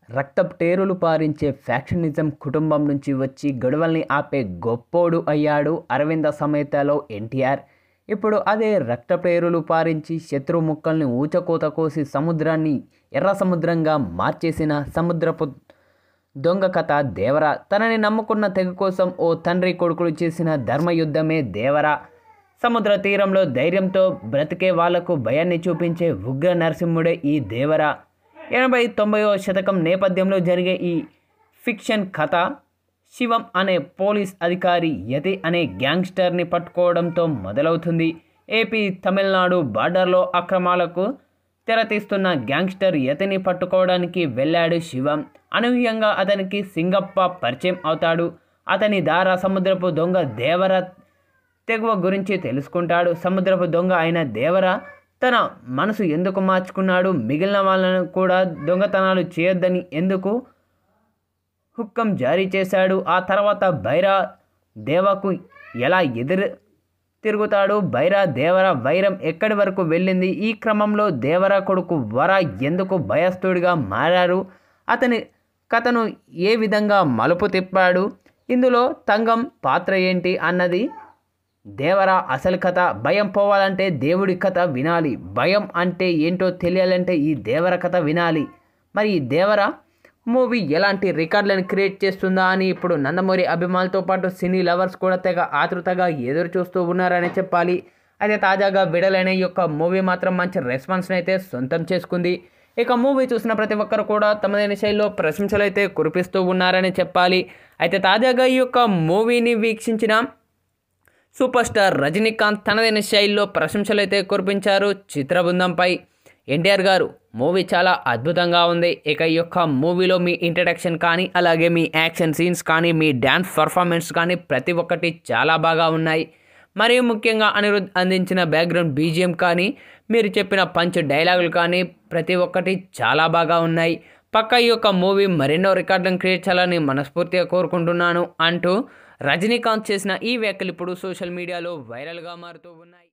రక్తపు టేరులు పారించే ఫ్యాక్షనిజం కుటుంబం నుంచి వచ్చి గొడవల్ని ఆపే గొప్పోడు అయ్యాడు అరవింద సమేతలో ఎన్టీఆర్. ఇప్పుడు అదే రక్తపేరులు పారించి శత్రు ముక్కల్ని ఊచకోత కోసి సముద్రాన్ని ఎర్ర సముద్రంగా మార్చేసిన సముద్రపు దొంగ కథ దేవర. తనని నమ్ముకున్న తెగ కోసం ఓ తండ్రి కొడుకులు చేసిన ధర్మయుద్ధమే దేవర. సముద్ర తీరంలో ధైర్యంతో బ్రతికే వాళ్లకు భయాన్ని చూపించే ఉగ్ర నరసింహుడే ఈ దేవర. 80-90వ శతకం నేపథ్యంలో జరిగే ఈ ఫిక్షన్ కథ శివం అనే పోలీస్ అధికారి యతి అనే గ్యాంగ్స్టర్ని పట్టుకోవడంతో మొదలవుతుంది. ఏపీ తమిళనాడు బార్డర్లో అక్రమాలకు తెరతీస్తున్న గ్యాంగ్స్టర్ యతిని పట్టుకోవడానికి వెళ్ళాడు శివం. అనూహ్యంగా అతనికి సింగప్ప పరిచయం అవుతాడు. అతని ద్వారా సముద్రపు దొంగ దేవర తెగువ గురించి తెలుసుకుంటాడు. సముద్రపు దొంగ అయిన దేవర తన మనసు ఎందుకు మార్చుకున్నాడు, మిగిలిన వాళ్ళను కూడా దొంగతనాలు చేయొద్దని ఎందుకు హుక్కం జారీ చేశాడు, ఆ తర్వాత బైరా దేవకు ఎలా ఎదురు తిరుగుతాడు, బైరా దేవర వైరం ఎక్కడి వరకు వెళ్ళింది, ఈ క్రమంలో దేవర కొడుకు వర ఎందుకు భయస్థుడిగా మారారు, అతని కథను ఏ విధంగా మలుపు తిప్పాడు, ఇందులో తంగం పాత్ర ఏంటి అన్నది దేవర అసలు కథ. భయం పోవాలంటే దేవుడి కథ వినాలి, భయం అంటే ఏంటో తెలియాలంటే ఈ దేవర కథ వినాలి. మరి ఈ దేవర మూవీ ఎలాంటి రికార్డులను క్రియేట్ చేస్తుందా అని ఇప్పుడు నందమూరి అభిమానులతో పాటు సినీ లవర్స్ కూడా తెగ ఆతృతగా ఎదురు చూస్తూ ఉన్నారని చెప్పాలి. అయితే తాజాగా విడుదలైన ఈ యొక్క మూవీ మాత్రం మంచి రెస్పాన్స్ని అయితే సొంతం చేసుకుంది. ఇక మూవీ చూసిన ప్రతి ఒక్కరు కూడా తమదైన శైలిలో ప్రశంసలు అయితే కురిపిస్తూ ఉన్నారని చెప్పాలి. అయితే తాజాగా ఈ యొక్క మూవీని వీక్షించిన సూపర్ స్టార్ రజనీకాంత్ తనదైన శైలిలో ప్రశంసలు అయితే కురిపించారు చిత్రబృందంపై. ఎన్టీఆర్ గారు మూవీ చాలా అద్భుతంగా ఉంది. ఇక ఈ యొక్క మూవీలో మీ ఇంట్రడక్షన్ కానీ, అలాగే మీ యాక్షన్ సీన్స్ కానీ, మీ డ్యాన్స్ పర్ఫార్మెన్స్ కానీ ప్రతి ఒక్కటి చాలా బాగా ఉన్నాయి. మరియు ముఖ్యంగా అనిరుద్ అందించిన బ్యాక్గ్రౌండ్ బీజిఎం కానీ, మీరు చెప్పిన పంచ్ డైలాగులు కానీ ప్రతి ఒక్కటి చాలా బాగా ఉన్నాయి. పక్క ఈ యొక్క మూవీ మరెన్నో రికార్డులను క్రియేట్ చేయాలని మనస్ఫూర్తిగా కోరుకుంటున్నాను అంటూ రజనీకాంత్ చేసిన ఈ వ్యాఖ్యలు ఇప్పుడు సోషల్ మీడియాలో వైరల్గా మారుతూ ఉన్నాయి.